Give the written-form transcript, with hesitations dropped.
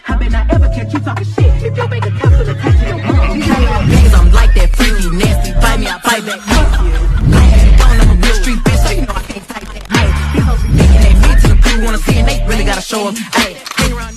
I bet not ever catch you talking shit if your bank account still attached to your mom. These niggas, I'm like that freaky, nasty, bite me, I bite back. I'm a real street bitch, so you know I can't type that. These hoes be thinking they me to the crew, wanna see and they really gotta show up.